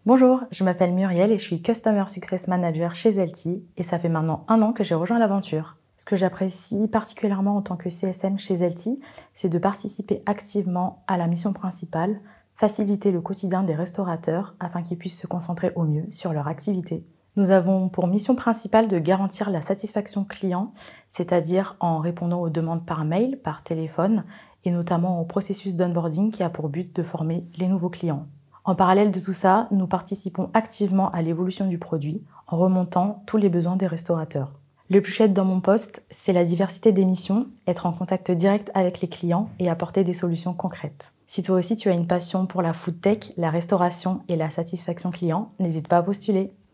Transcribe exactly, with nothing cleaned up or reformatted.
Bonjour, je m'appelle Muriel et je suis Customer Success Manager chez Zelti et ça fait maintenant un an que j'ai rejoint l'aventure. Ce que j'apprécie particulièrement en tant que C S M chez Zelti, c'est de participer activement à la mission principale, faciliter le quotidien des restaurateurs afin qu'ils puissent se concentrer au mieux sur leur activité. Nous avons pour mission principale de garantir la satisfaction client, c'est-à-dire en répondant aux demandes par mail, par téléphone et notamment au processus d'onboarding qui a pour but de former les nouveaux clients. En parallèle de tout ça, nous participons activement à l'évolution du produit en remontant tous les besoins des restaurateurs. Le plus chouette dans mon poste, c'est la diversité des missions, être en contact direct avec les clients et apporter des solutions concrètes. Si toi aussi tu as une passion pour la food tech, la restauration et la satisfaction client, n'hésite pas à postuler.